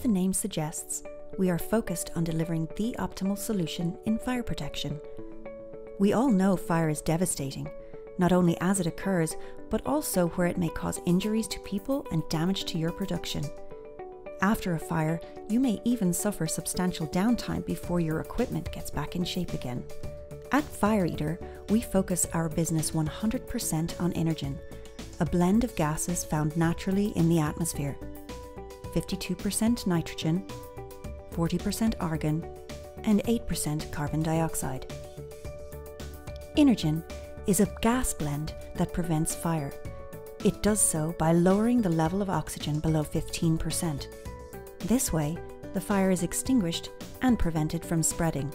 the name suggests, we are focused on delivering the optimal solution in fire protection. We all know fire is devastating, not only as it occurs, but also where it may cause injuries to people and damage to your production. After a fire, you may even suffer substantial downtime before your equipment gets back in shape again. At Fire Eater, we focus our business 100% on INERGEN, a blend of gases found naturally in the atmosphere. 52% nitrogen, 40% argon, and 8% carbon dioxide. INERGEN is a gas blend that prevents fire. It does so by lowering the level of oxygen below 15%. This way, the fire is extinguished and prevented from spreading.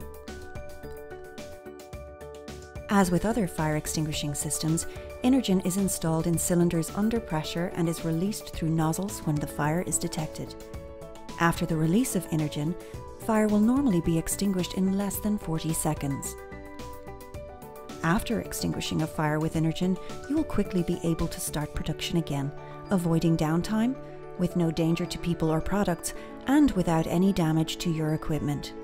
As with other fire extinguishing systems, INERGEN is installed in cylinders under pressure and is released through nozzles when the fire is detected. After the release of INERGEN, fire will normally be extinguished in less than 40 seconds. After extinguishing a fire with INERGEN, you will quickly be able to start production again, avoiding downtime, with no danger to people or products, and without any damage to your equipment.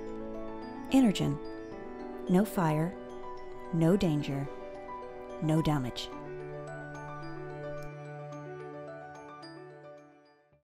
INERGEN. No fire, no danger, no damage.